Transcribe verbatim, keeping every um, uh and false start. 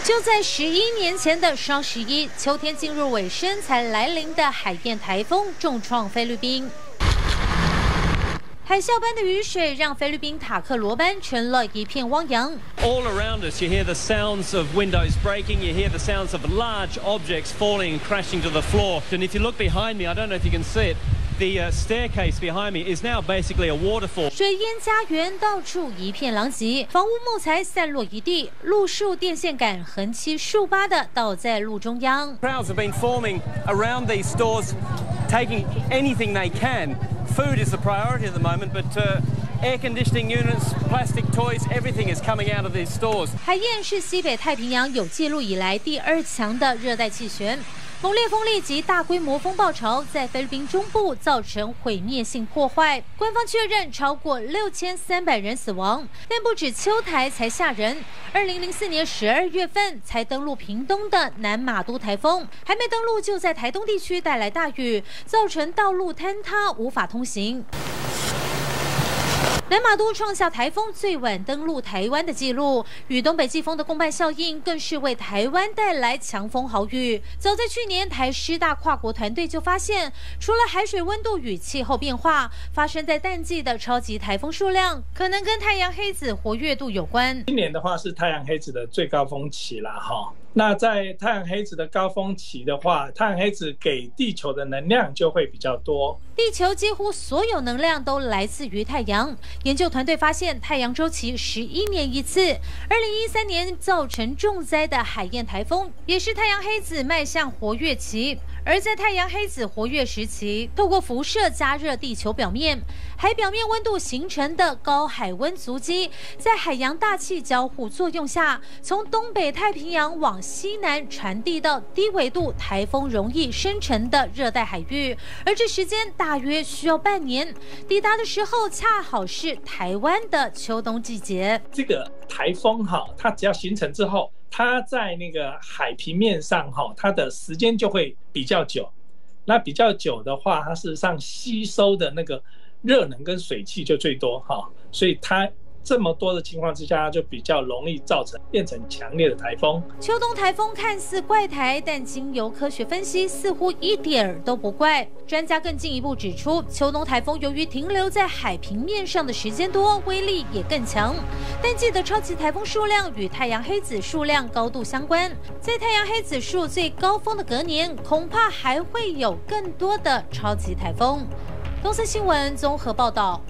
就在十一年前的双十一，秋天进入尾声才来临的海燕台风重创菲律宾。 海啸般的雨水让菲律宾塔克罗班成了一片汪洋。 All around us, you hear the sounds of windows breaking. You hear the sounds of large objects falling and crashing to the floor. And if you look behind me, I don't know if you can see it. The uh, staircase behind me is now basically a waterfall. 水淹家园，到处一片狼藉，房屋木材散落一地，路树电线杆横七竖八的倒在路中央。 Crowds have been forming around these stores, taking anything they can. Food is the priority at the moment, but uh, air conditioning units, plastic toys, everything is coming out of these stores. 海燕是西北太平洋有记录以来第二强的热带气旋，猛烈风力及大规模风暴潮在菲律宾中部造成毁灭性破坏。官方确认超过六千三百人死亡，但不止秋台才吓人。二零零四年十二月份才登陆屏东的南马都台风，还没登陆就在台东地区带来大雨，造成道路坍塌，无法通行。 南马都创下台风最晚登陆台湾的纪录，与东北季风的共伴效应，更是为台湾带来强风豪雨。早在去年，台师大跨国团队就发现，除了海水温度与气候变化，发生在淡季的超级台风数量，可能跟太阳黑子活跃度有关。 今年的话是太阳黑子的最高峰期啦，哈。 那在太阳黑子的高峰期的话，太阳黑子给地球的能量就会比较多。 地球几乎所有能量都来自于太阳。研究团队发现，太阳周期十一年一次。二零一三年造成重灾的海燕台风，也是太阳黑子迈向活跃期。 而在太阳黑子活跃时期，透过辐射加热地球表面，海表面温度形成的高海温足迹，在海洋大气交互作用下，从东北太平洋往西南传递到低纬度台风容易生成的热带海域，而这时间大约需要半年，抵达的时候恰好是台湾的秋冬季节。 这个台风哈，它只要形成之后。 它在那个海平面上哈，它的时间就会比较久。那比较久的话，它事实上吸收的那个热能跟水汽就最多哈，所以它这么多的情况之下，就比较容易造成变成强烈的台风。 秋冬台风看似怪台，但经由科学分析，似乎一点儿都不怪。专家更进一步指出，秋冬台风由于停留在海平面上的时间多，威力也更强。 但记得超级台风数量与太阳黑子数量高度相关，在太阳黑子数最高峰的隔年，恐怕还会有更多的超级台风。东森新闻综合报道。